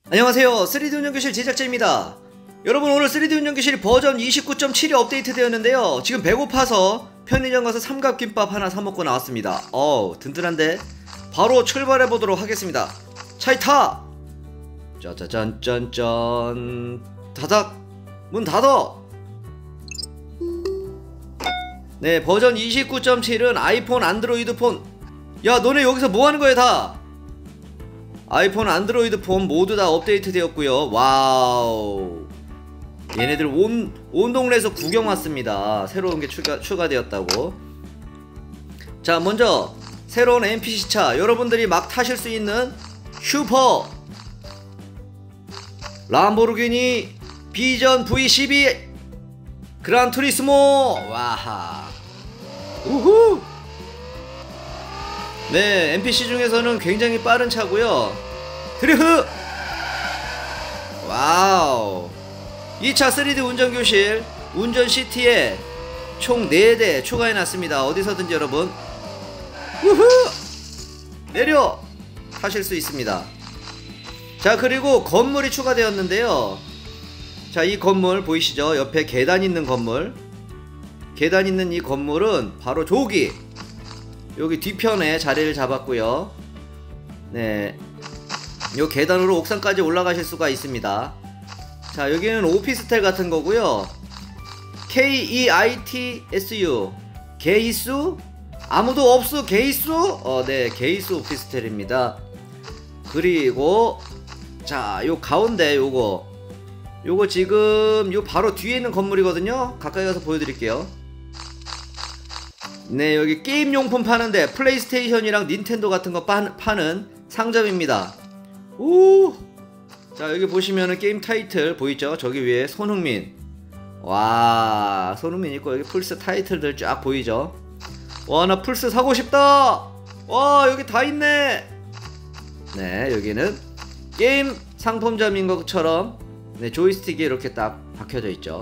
안녕하세요. 3D 운전교실 제작자입니다. 여러분, 오늘 3D 운전교실이 버전 29.7이 업데이트 되었는데요. 지금 배고파서 편의점 가서 삼각김밥 하나 사먹고 나왔습니다. 든든한데? 바로 출발해보도록 하겠습니다. 차이 타! 짜자잔짠짠. 닫아! 문 닫아! 네, 버전 29.7은 아이폰, 안드로이드 폰. 야, 너네 여기서 뭐하는 거야 다? 아이폰, 안드로이드 폰 모두 다 업데이트 되었고요. 와우, 얘네들 온 동네에서 구경 왔습니다. 새로운 게 추가되었다고. 자, 먼저 새로운 NPC차, 여러분들이 막 타실 수 있는 슈퍼 람보르기니 비전 V12 그란투리스모. 와하, 우후. 네, NPC 중에서는 굉장히 빠른 차고요. 드리프! 와우. 2차 3D 운전교실 운전시티에 총 4대 추가해놨습니다. 어디서든지 여러분 우후! 내려 타실 수 있습니다. 자, 그리고 건물이 추가되었는데요. 자, 이 건물 보이시죠? 옆에 계단 있는 건물, 계단 있는 이 건물은 바로 조기, 여기 뒤편에 자리를 잡았고요. 네, 요 계단으로 옥상까지 올라가실 수가 있습니다. 자, 여기는 오피스텔 같은 거고요. KEITSU, 게이수? 아무도 없수 게이수? 네, 게이수 오피스텔입니다. 그리고 자, 요 가운데 요거 지금 요 바로 뒤에 있는 건물이거든요. 가까이 가서 보여드릴게요. 네, 여기 게임용품 파는데 플레이스테이션이랑 닌텐도 같은 거 파는 상점입니다. 오! 자, 여기 보시면은 게임 타이틀 보이죠? 저기 위에 손흥민. 와, 손흥민 있고 여기 플스 타이틀들 쫙 보이죠? 와, 나 플스 사고 싶다! 와, 여기 다 있네! 네, 여기는 게임 상품점인 것처럼 네, 조이스틱이 이렇게 딱 박혀져 있죠.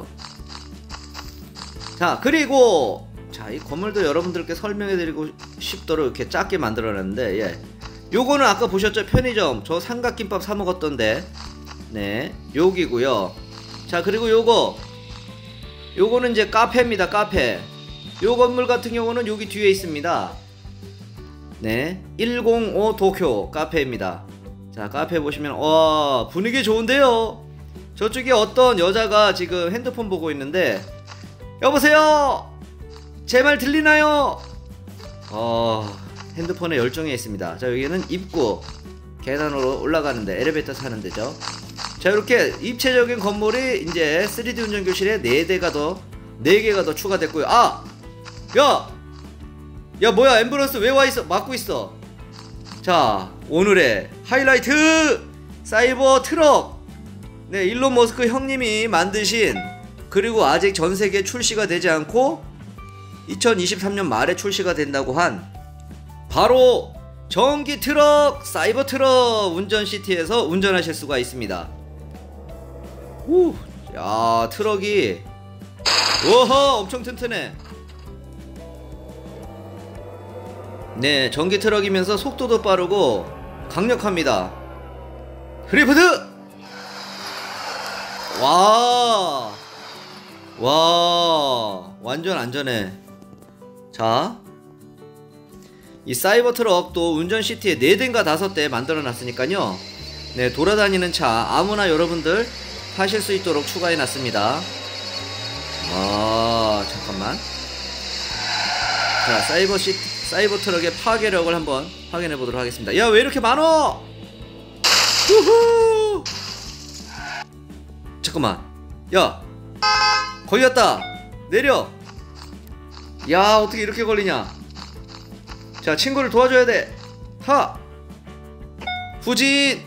자, 그리고 자, 이 건물도 여러분들께 설명해드리고 싶도록 이렇게 작게 만들어놨는데, 예, 요거는 아까 보셨죠? 편의점 저 삼각김밥 사 먹었던데, 네, 여기고요. 자, 그리고 요거는 이제 카페입니다. 카페. 요 건물 같은 경우는 여기 뒤에 있습니다. 네, 105 도쿄 카페입니다. 자, 카페 보시면 와, 분위기 좋은데요. 저쪽에 어떤 여자가 지금 핸드폰 보고 있는데, 여보세요, 제 말 들리나요? 핸드폰에 열정이 있습니다. 자, 여기는 입구, 계단으로 올라가는데 엘리베이터 타는 데죠. 자, 이렇게 입체적인 건물이 이제 3D 운전교실에 4개가 더 추가됐고요. 아! 야, 뭐야, 앰뷸런스 왜 와있어? 막고 있어. 자, 오늘의 하이라이트! 사이버 트럭! 네, 일론 머스크 형님이 만드신, 그리고 아직 전세계에 출시가 되지 않고 2023년 말에 출시가 된다고 한 바로 전기 트럭, 사이버 트럭 운전시티에서 운전하실 수가 있습니다. 오, 야, 트럭이 오호, 엄청 튼튼해. 네, 전기 트럭이면서 속도도 빠르고 강력합니다. 드리프트! 와, 완전 안전해. 자, 이 사이버 트럭도 운전시티에 4대인가 5대 만들어 놨으니까요. 네, 돌아다니는 차 아무나 여러분들 타실 수 있도록 추가해 놨습니다. 잠깐만. 자, 사이버 트럭의 파괴력을 한번 확인해 보도록 하겠습니다. 야, 왜 이렇게 많어? 우후! 잠깐만. 야, 걸렸다. 내려. 야, 어떻게 이렇게 걸리냐. 자, 친구를 도와줘야 돼. 타. 후진.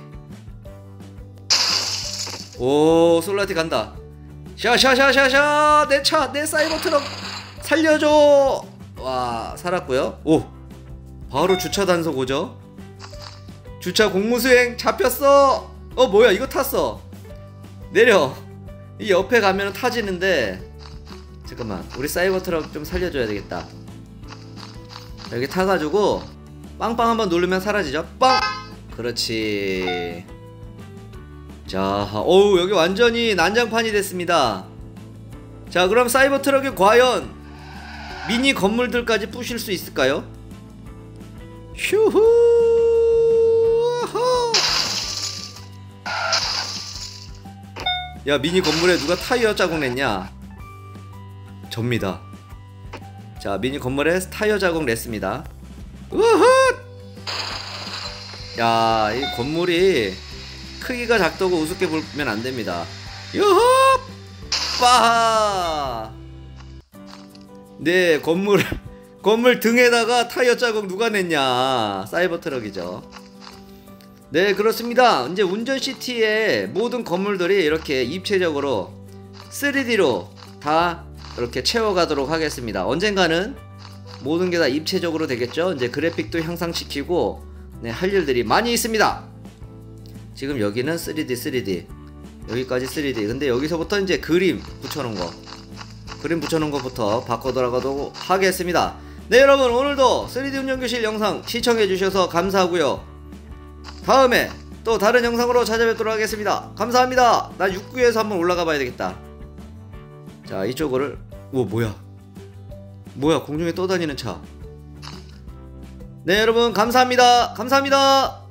오, 솔라티 간다. 샤샤샤샤샤. 내 차, 내 사이버 트럭 살려줘. 와, 살았고요. 오, 바로 주차 단속 오죠. 주차 공무수행 잡혔어. 뭐야, 이거 탔어. 내려. 이 옆에 가면 타지는데, 잠깐만, 우리 사이버 트럭 좀 살려줘야 되겠다. 여기 타가지고 빵빵 한번 누르면 사라지죠. 빵! 그렇지. 자, 어우, 여기 완전히 난장판이 됐습니다. 자, 그럼 사이버 트럭이 과연 미니 건물들까지 부실 수 있을까요? 휴후. 야, 미니 건물에 누가 타이어 자국 냈냐? 접니다. 자, 미니 건물에 타이어 자국 냈습니다. 우후! 야, 이 건물이 크기가 작다고 우습게 보면 안 됩니다. 유후! 빠하! 네, 건물 등에다가 타이어 자국 누가 냈냐? 사이버 트럭이죠. 네, 그렇습니다. 이제 운전시티의 모든 건물들이 이렇게 입체적으로 3D로 다 이렇게 채워가도록 하겠습니다. 언젠가는 모든 게 다 입체적으로 되겠죠. 이제 그래픽도 향상시키고, 네, 할 일들이 많이 있습니다. 지금 여기는 3D 여기까지 3D. 근데 여기서부터 이제 그림 붙여놓은 것부터 바꿔들어가도록 하겠습니다. 네, 여러분, 오늘도 3D 운전교실 영상 시청해주셔서 감사하고요. 다음에 또 다른 영상으로 찾아뵙도록 하겠습니다. 감사합니다. 나 6구에서 한번 올라가 봐야 되겠다. 자, 이쪽을, 오, 뭐야 공중에 떠다니는 차. 네, 여러분, 감사합니다.